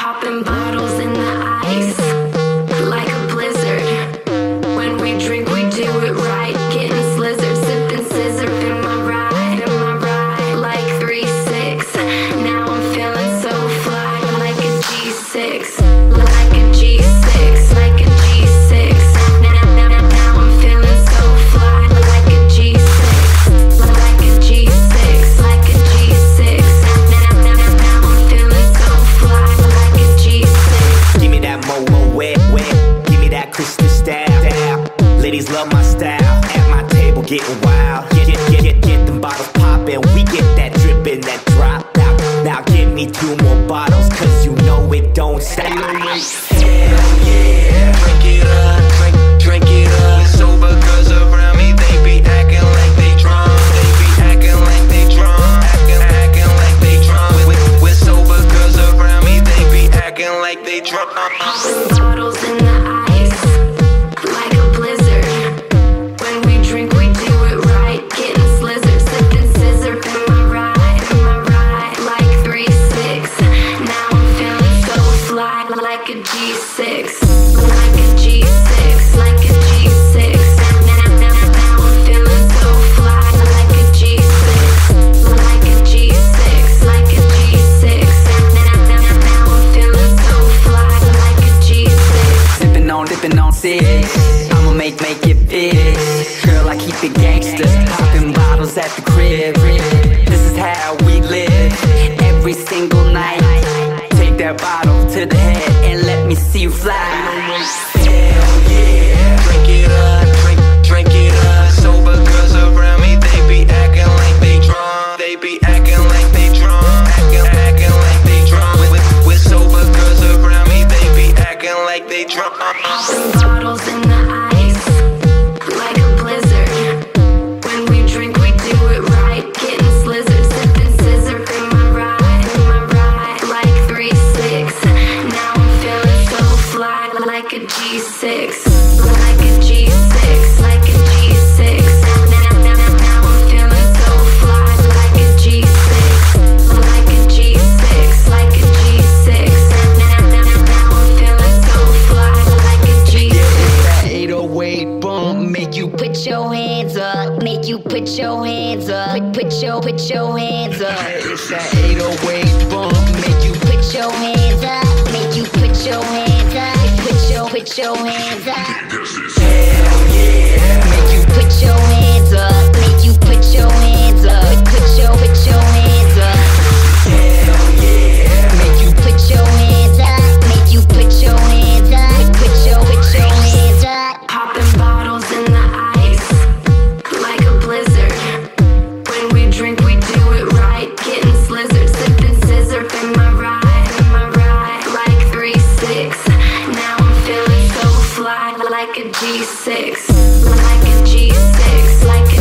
Popping bottles in the ice, like a blizzard. When we drink, we do it right. Getting slizzard, sipping scissor in my ride, like 3-6. Now I'm feeling so fly, like a G6, like a G6, like a G6. Now I'm feeling so fly, like a G6, like a G6, like a G6. Now I'm feeling so fly, like a G6. Give me that mo wet, give me that crystal style. Ladies love my style, at my table getting wild. Get them bottles poppin', we get that drippin', that drop. Now give me 2 more bottles, cause you know it don't stop. Hell yeah, drink it up, drink it up. Sober girls around me, they be acting like they drunk. They be acting like they drunk, acting like they drunk. With sober girls around me, they be acting like they drunk. Popping bottles in the ice, like a blizzard. When we drink, we do it right. Getting slizzard, sipping scissor in my ride, like 3-6. Now I'm feeling so fly, like a G6, like a G6, like a G6. Now I'm feeling so fly, like a G6, like a G6, like a G6. Now I'm feeling so fly, like a G6. Sippin' on 6, I'ma make it big. Girl, I keep it gangsta, popping bottles at the crib. This is how we live, every single night. Take that bottle to the head and let me see you fly. Hell yeah, drink it up, drink it up. Sober girls around me, they be acting like they drunk. They be acting like they drunk, acting like they drunk. With sober girls around me, they be acting like they drunk. Popping bottles in the ice, like a blizzard. When we drink, we do it right. Getting slizzard, sipping scissor in my ride, like 3-6. Now I'm feeling so fly, like a G6, like a G6, like a G6. Now I'm feeling so fly, like a G6, like a G6, like a G6. Now I'm feeling so fly, like a G6. That 808 bump make you Put your hands up, make you put your hands up, put your hands up. It's that 808 bump make you Put your hands up, make you put your hands up, put your hands up. Hell yeah, make you Put your hands up, make you put your hands up, put your hands up. hell yeah. Make you put your hands up, make you put your hands up, put your hands up. Popping bottles in the ice, like a blizzard. When we drink, we do it right. Getting slizzard, sipping scissor in my ride, like 3-6. Now I'm feeling so fly, like a G6, like a G6, like a